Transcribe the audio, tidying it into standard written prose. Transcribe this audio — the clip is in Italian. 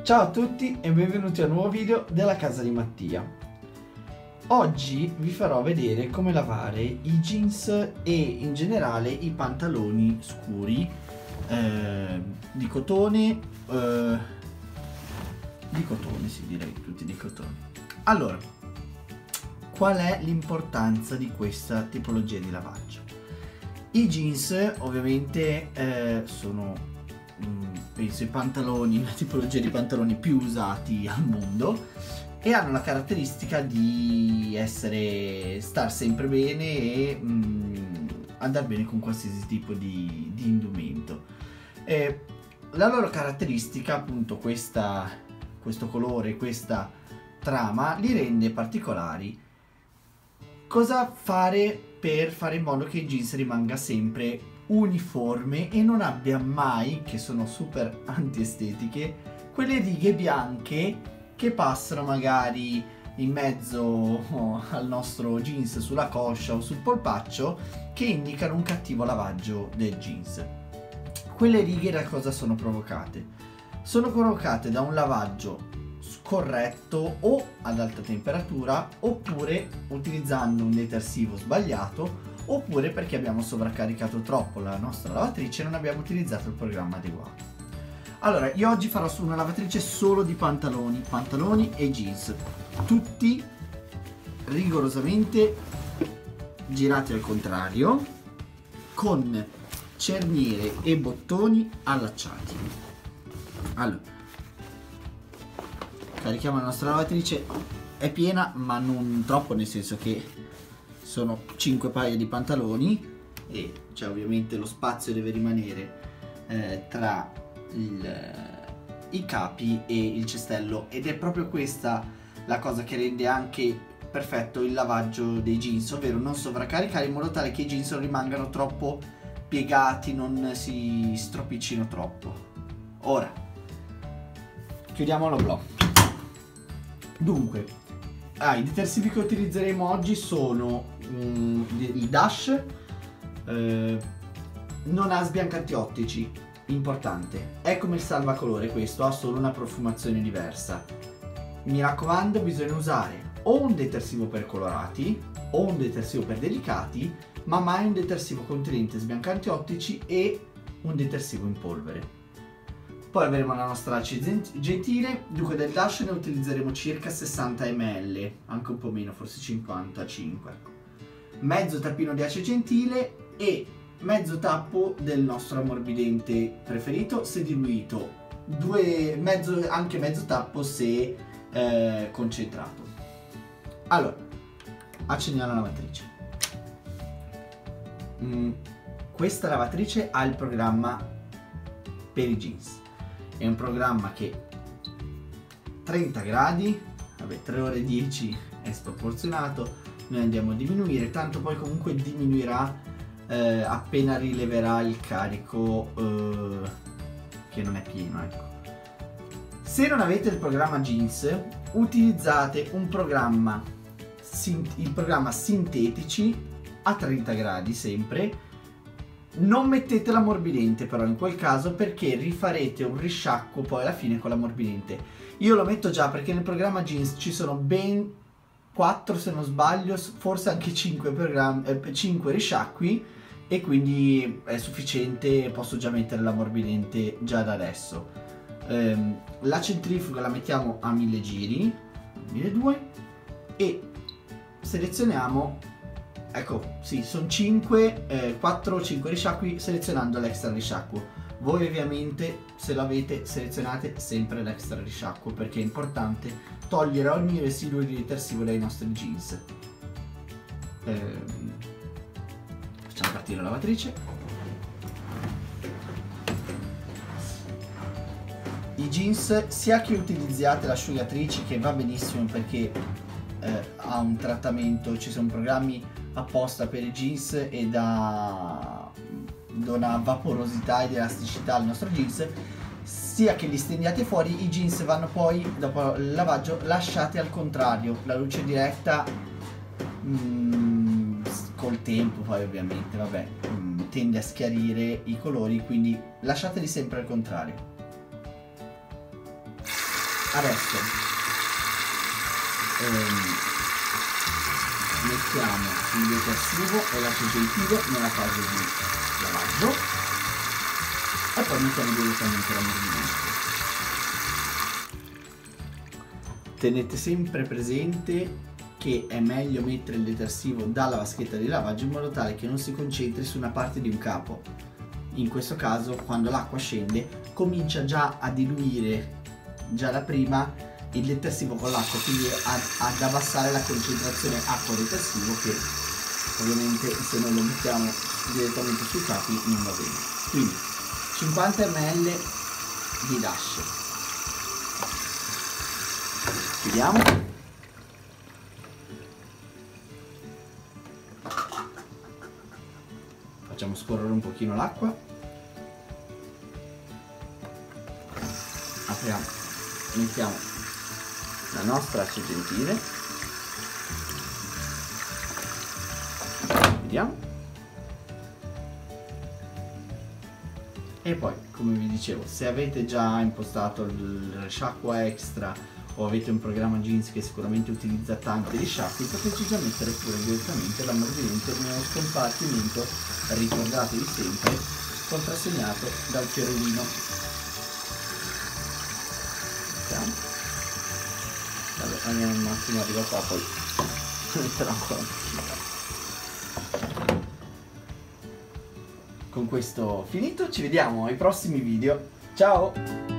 Ciao a tutti e benvenuti a un nuovo video della casa di Mattia. Oggi vi farò vedere come lavare i jeans e in generale i pantaloni scuri di cotone, sì, direi tutti di cotone. Allora, qual è l'importanza di questa tipologia di lavaggio? I jeans ovviamente sono penso i pantaloni, la tipologia di pantaloni più usati al mondo e hanno la caratteristica di star sempre bene e andare bene con qualsiasi tipo di indumento. La loro caratteristica, appunto, questo colore, questa trama li rende particolari. Cosa fare per fare in modo che il jeans rimanga sempre uniforme e non abbia mai, che sono super antiestetiche, quelle righe bianche che passano magari in mezzo al nostro jeans, sulla coscia o sul polpaccio, che indicano un cattivo lavaggio del jeans. Quelle righe da cosa sono provocate? Sono provocate da un lavaggio scorretto o ad alta temperatura, oppure utilizzando un detersivo sbagliato, oppure perché abbiamo sovraccaricato troppo la nostra lavatrice e non abbiamo utilizzato il programma adeguato. Allora, io oggi farò su una lavatrice solo di pantaloni e jeans, tutti rigorosamente girati al contrario, con cerniere e bottoni allacciati. Allora, carichiamo la nostra lavatrice, è piena ma non troppo, nel senso che sono 5 paia di pantaloni e c'è ovviamente lo spazio deve rimanere tra i capi e il cestello, ed è proprio questa la cosa che rende anche perfetto il lavaggio dei jeans, ovvero non sovraccaricare in modo tale che i jeans non rimangano troppo piegati, non si stropiccino troppo. Ora chiudiamo la blog. Dunque, i detersivi che utilizzeremo oggi sono il Dash, non ha sbiancanti ottici, importante, è come il salvacolore, questo ha solo una profumazione diversa. Mi raccomando, bisogna usare o un detersivo per colorati o un detersivo per delicati, ma mai un detersivo contenente sbiancanti ottici e un detersivo in polvere. Poi avremo la nostra ace gentile. Dunque del Dash ne utilizzeremo circa 60 ml, anche un po' meno, forse 55. Mezzo tappino di ace gentile e mezzo tappo del nostro ammorbidente preferito se diluito, anche mezzo tappo se concentrato. Allora, accendiamo la lavatrice. Questa lavatrice ha il programma per i jeans. È un programma che 30 gradi, vabbè, 3 ore 10 è sproporzionato, noi andiamo a diminuire, tanto poi comunque diminuirà appena rileverà il carico che non è pieno, ecco. Se non avete il programma jeans, utilizzate un programma, il programma sintetici a 30 gradi sempre. Non mettete l'ammorbidente però in quel caso, perché rifarete un risciacquo poi alla fine con l'ammorbidente. Io lo metto già perché nel programma jeans ci sono ben 4, se non sbaglio, forse anche 5 risciacqui, e quindi è sufficiente, posso già mettere l'ammorbidente già da adesso. La centrifuga la mettiamo a 1000 giri, 1200, e selezioniamo. Ecco, sì, sono 4 o 5 risciacqui, selezionando l'extra risciacquo. Voi ovviamente, se lo avete, selezionate sempre l'extra risciacquo, perché è importante togliere ogni residuo di detersivo dai nostri jeans. Facciamo partire la lavatrice. I jeans, sia che utilizziate l'asciugatrice, che va benissimo perché ha un trattamento, ci sono programmi apposta per i jeans e dona vaporosità ed elasticità al nostro jeans, sia che li stendiate fuori, i jeans vanno poi, dopo il lavaggio, lasciati al contrario. La luce diretta col tempo poi ovviamente, vabbè, tende a schiarire i colori, quindi lasciateli sempre al contrario. Adesso mettiamo il detersivo e l'associativo nella fase di lavaggio e poi mettiamo direttamente l'ammorbidente. Tenete sempre presente che è meglio mettere il detersivo dalla vaschetta di lavaggio in modo tale che non si concentri su una parte di un capo. In questo caso, quando l'acqua scende, comincia già a diluire già da prima il detersivo con l'acqua, quindi ad abbassare la concentrazione acqua-detersivo, che ovviamente se noi lo mettiamo direttamente sui capi non va bene. Quindi 50 ml di Dash. Chiudiamo. Facciamo scorrere un pochino l'acqua. Apriamo, mettiamo la nostra acqua gentile. Vediamo. E poi, come vi dicevo, se avete già impostato il risciacqua extra o avete un programma Jeans che sicuramente utilizza tanti risciacqui, potete già mettere pure direttamente l'ammorbidente nello scompartimento, ricordatevi sempre, contrassegnato dal fiorellino. Vabbè, andiamo un attimo, arriva qua, poi metterò ancora un pochino. Con questo finito, ci vediamo ai prossimi video. Ciao!